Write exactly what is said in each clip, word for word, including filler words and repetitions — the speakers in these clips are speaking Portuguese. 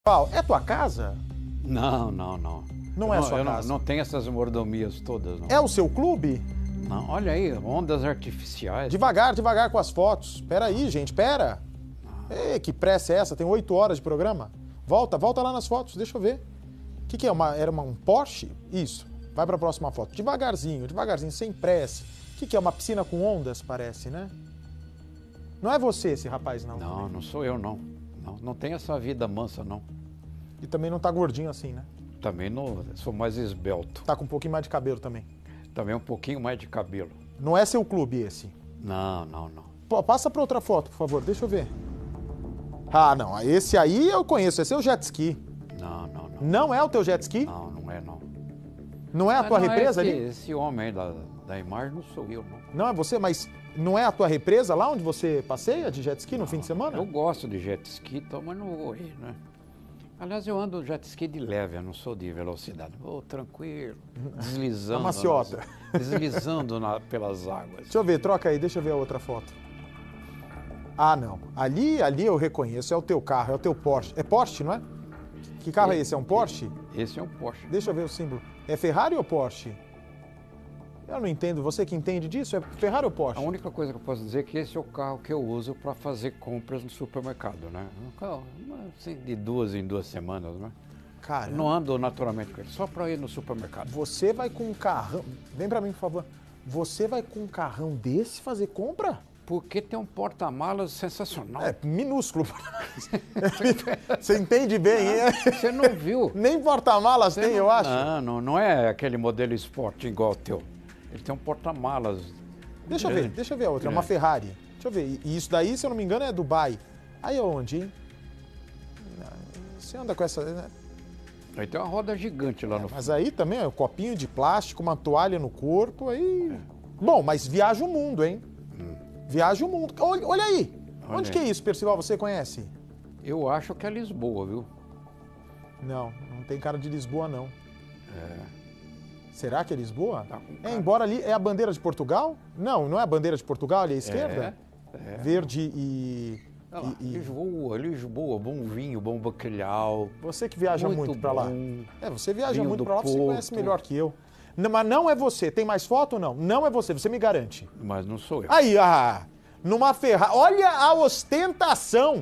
Paulo, é tua casa? Não, não, não. Não é não, sua eu casa? Não, não tem essas mordomias todas, não. É o seu clube? Não, olha aí, ondas artificiais. Devagar, devagar com as fotos. Pera aí, gente, pera. Ei, que pressa é essa? Tem oito horas de programa. Volta, volta lá nas fotos, deixa eu ver. O que, que é? Uma, era uma, um Porsche? Isso. Vai para a próxima foto. Devagarzinho, devagarzinho, sem pressa. O que, que é? Uma piscina com ondas, parece, né? Não é você esse rapaz, não? Não, não sou eu, não. Não, não tem essa vida mansa, não. E também não tá gordinho assim, né? Também não, sou mais esbelto. Tá com um pouquinho mais de cabelo também. Também um pouquinho mais de cabelo. Não é seu clube esse? Não, não, não. Pô, passa para outra foto, por favor, deixa eu ver. Ah, não, esse aí eu conheço, esse é o jet ski. Não, não, não. Não é o teu jet ski? Não, não é, não. Não é a Ah, tua não, represa esse, ali? Esse homem aí da, da imagem não sou eu, não. Não é você, mas não é a tua represa lá onde você passeia de jet ski no fim de semana? Eu gosto de jet ski, então, mas não vou ir, né? Aliás, eu ando jet ski de leve, eu não sou de velocidade. Vou tranquilo, deslizando. A maciota. nas- deslizando na- pelas águas. Deixa eu ver, troca aí, deixa eu ver a outra foto. Ah, não. Ali, ali eu reconheço, é o teu carro, é o teu Porsche. É Porsche, não é? Que carro é esse? É um Porsche? Esse é um Porsche. Deixa eu ver o símbolo. É Ferrari ou Porsche? Eu não entendo. Você que entende disso, é Ferrari ou A Porsche? única coisa que eu posso dizer é que esse é o carro que eu uso para fazer compras no supermercado, né? Um carro assim, de duas em duas semanas, né? Cara, Não ando naturalmente com ele, só para ir no supermercado. você vai com um carrão... Vem pra mim, por favor. Você vai com um carrão desse fazer compra? Porque tem um porta-malas sensacional. É minúsculo. Você entende bem, hein? Você não viu? Nem porta-malas Você tem, não- eu acho. Não, não, não é aquele modelo esporte igual o teu. Ele tem um porta-malas. Deixa eu ver, deixa eu ver a outra. É uma Grande. Ferrari. Deixa eu ver. E isso daí, se eu não me engano, é Dubai. Aí é onde, hein? Você anda com essa... né? Aí tem uma roda gigante lá no fundo. Mas aí também, ó, um copinho de plástico, uma toalha no corpo, aí... Bom, mas viaja o mundo, hein? Viaja o mundo. Olha, olha aí. Olha Onde aí. que é isso, Percival? Você conhece? Eu acho que é Lisboa, viu? Não, não tem cara de Lisboa, não. É. Será que é Lisboa? Tá com É, cara. embora ali... É a bandeira de Portugal? Não, não é a bandeira de Portugal ali à esquerda? É, é. Verde e... Olha lá, e- e- Lisboa, Lisboa, bom vinho, bom bacalhau. Você que viaja muito, Muito pra lá. bom. É, você viaja Vinho muito do pra lá, você Porto. conhece melhor que eu. Não, mas não é você. Tem mais foto ou não? Não é você, você me garante. Mas não sou eu. Aí, ah, numa Ferrari. Olha a ostentação.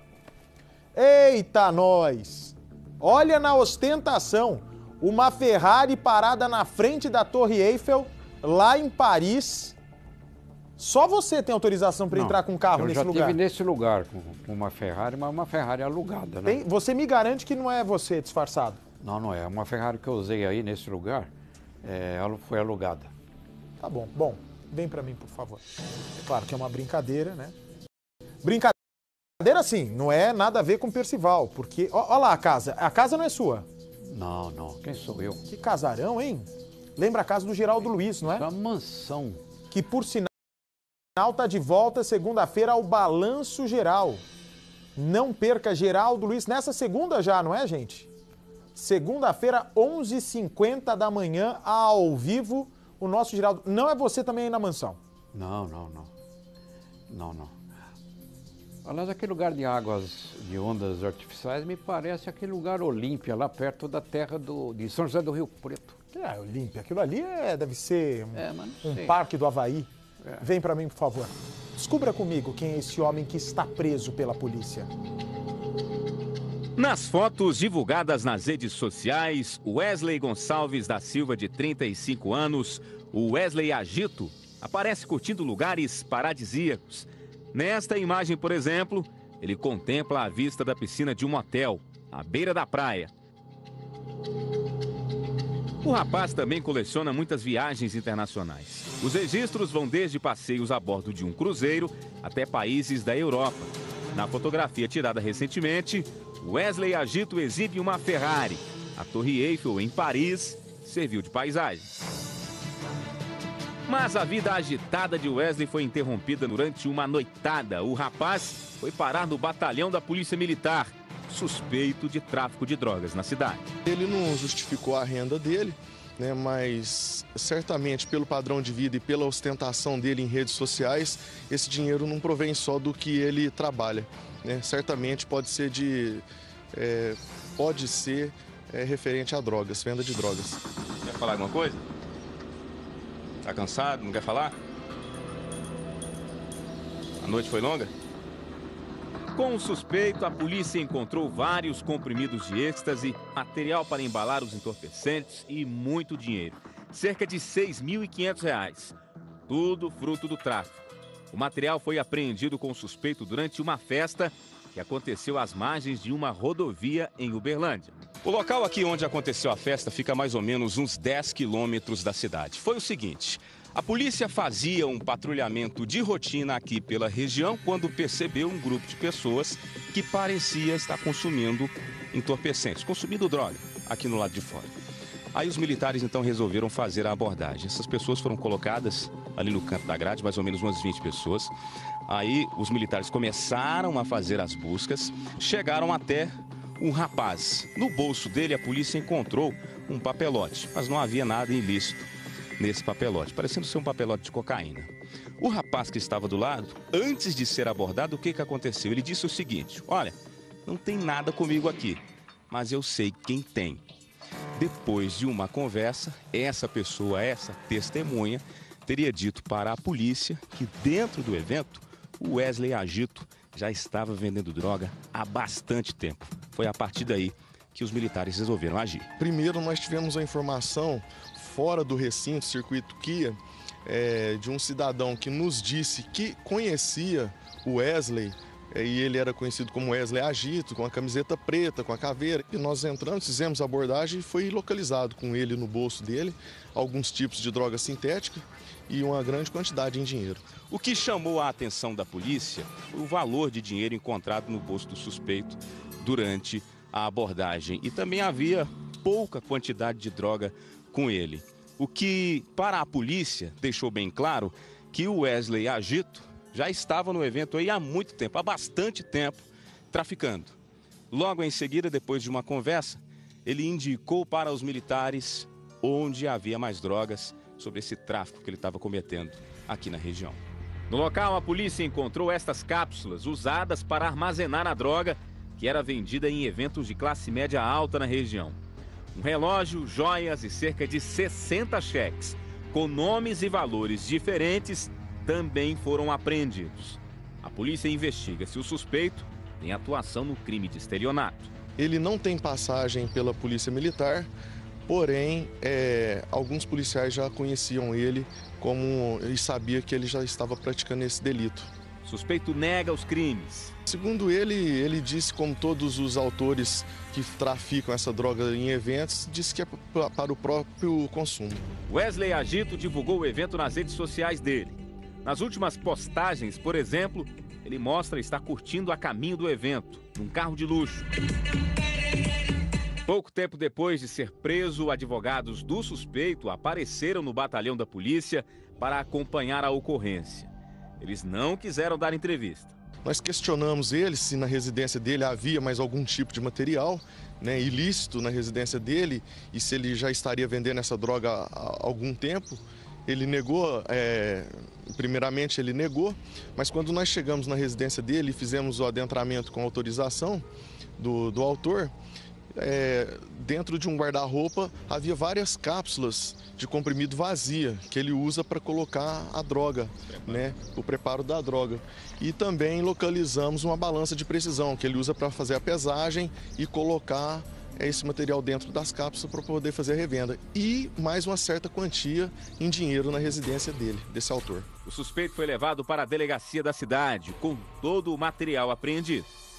Eita, nós. Olha na ostentação. Uma Ferrari parada na frente da Torre Eiffel, lá em Paris. Só você tem autorização para Não, entrar com um carro eu nesse já lugar. estive nesse lugar com, com uma Ferrari, mas uma Ferrari alugada, né? Tem- você me garante que não é você disfarçado. Não, não é. Uma Ferrari que eu usei aí nesse lugar, é, ela foi alugada. Tá bom. Bom, vem pra mim, por favor. É claro que é uma brincadeira, né? Brincadeira, sim. Não é nada a ver com Percival, porque... Ó, ó lá a casa. A casa não é sua. Não, não. Quem sou eu? Que casarão, hein? Lembra a casa do Geraldo Luiz, não É é? uma mansão. Que, por sinal, tá de volta segunda-feira ao Balanço Geral. Não perca Geraldo Luiz nessa segunda já, não é, gente? Segunda-feira, onze e cinquenta da manhã, ao vivo, o nosso Geraldo... Não é você também aí na mansão? Não, não, não. Não, não. Aliás, aquele lugar de águas, de ondas artificiais, me parece aquele lugar Olímpia, lá perto da terra do, de São José do Rio Preto. É, Olímpia. Aquilo ali é, deve ser um, É, mas não um sei. parque do Havaí. É. Vem pra mim, por favor. Descubra comigo quem é esse homem que está preso pela polícia. Nas fotos divulgadas nas redes sociais, Wesley Gonçalves da Silva, de trinta e cinco anos, o Wesley Agito, aparece curtindo lugares paradisíacos. Nesta imagem, por exemplo, ele contempla a vista da piscina de um hotel, à beira da praia. O rapaz também coleciona muitas viagens internacionais. Os registros vão desde passeios a bordo de um cruzeiro até países da Europa. Na fotografia tirada recentemente, Wesley Agito exibe uma Ferrari. A Torre Eiffel, em Paris, serviu de paisagem. Mas a vida agitada de Wesley foi interrompida durante uma noitada. O rapaz foi parar no batalhão da Polícia Militar, suspeito de tráfico de drogas na cidade. Ele não justificou a renda dele, né, mas certamente pelo padrão de vida e pela ostentação dele em redes sociais, esse dinheiro não provém só do que ele trabalha, né? Certamente pode ser de é, pode ser é, referente a drogas, venda de drogas. Quer falar alguma coisa? Tá cansado? Não quer falar? A noite foi longa? Com o suspeito, a polícia encontrou vários comprimidos de êxtase, material para embalar os entorpecentes e muito dinheiro. Cerca de seis mil e quinhentos reais. Tudo fruto do tráfico. O material foi apreendido com o suspeito durante uma festa que aconteceu às margens de uma rodovia em Uberlândia. O local aqui onde aconteceu a festa fica a mais ou menos uns dez quilômetros da cidade. Foi o seguinte: a polícia fazia um patrulhamento de rotina aqui pela região quando percebeu um grupo de pessoas que parecia estar consumindo entorpecentes, consumindo droga aqui no lado de fora. Aí os militares então resolveram fazer a abordagem. Essas pessoas foram colocadas ali no canto da grade, mais ou menos umas vinte pessoas. Aí os militares começaram a fazer as buscas, chegaram até um rapaz. No bolso dele a polícia encontrou um papelote, mas não havia nada ilícito nesse papelote, parecendo ser um papelote de cocaína. O rapaz que estava do lado, antes de ser abordado, o que que aconteceu? Ele disse o seguinte: olha, não tem nada comigo aqui, mas eu sei quem tem. Depois de uma conversa, essa pessoa, essa testemunha, teria dito para a polícia que dentro do evento, o Wesley Agito já estava vendendo droga há bastante tempo. Foi a partir daí que os militares resolveram agir. Primeiro, nós tivemos a informação fora do recinto, circuito Kia, é, de um cidadão que nos disse que conhecia o Wesley, é, e ele era conhecido como Wesley Agito, com a camiseta preta, com a caveira. E nós entramos, fizemos a abordagem e foi localizado com ele no bolso dele alguns tipos de droga sintética e uma grande quantidade em dinheiro. O que chamou a atenção da polícia foi o valor de dinheiro encontrado no bolso do suspeito durante a abordagem. E também havia pouca quantidade de droga com ele. O que, para a polícia, deixou bem claro que o Wesley Agito já estava no evento aí há muito tempo, há bastante tempo, traficando. Logo em seguida, depois de uma conversa, ele indicou para os militares onde havia mais drogas sobre esse tráfico que ele estava cometendo aqui na região. No local, a polícia encontrou estas cápsulas usadas para armazenar a droga que era vendida em eventos de classe média alta na região. Um relógio, joias e cerca de sessenta cheques, com nomes e valores diferentes, também foram apreendidos. A polícia investiga se o suspeito tem atuação no crime de estelionato. Ele não tem passagem pela polícia militar, porém, é, alguns policiais já conheciam ele como, e sabia que ele já estava praticando esse delito. O suspeito nega os crimes. Segundo ele, ele disse, como todos os autores que traficam essa droga em eventos, disse que é para o próprio consumo. Wesley Agito divulgou o evento nas redes sociais dele. Nas últimas postagens, por exemplo, ele mostra estar curtindo a caminho do evento, num carro de luxo. Pouco tempo depois de ser preso, advogados do suspeito apareceram no batalhão da polícia para acompanhar a ocorrência. Eles não quiseram dar entrevista. Nós questionamos ele se na residência dele havia mais algum tipo de material, né, ilícito na residência dele e se ele já estaria vendendo essa droga há algum tempo. Ele negou, é, primeiramente ele negou, mas quando nós chegamos na residência dele e fizemos o adentramento com autorização do, do autor, é, dentro de um guarda-roupa havia várias cápsulas de comprimido vazia que ele usa para colocar a droga, né, o preparo da droga. E também localizamos uma balança de precisão que ele usa para fazer a pesagem e colocar esse material dentro das cápsulas para poder fazer a revenda. E mais uma certa quantia em dinheiro na residência dele, desse autor. O suspeito foi levado para a delegacia da cidade com todo o material apreendido.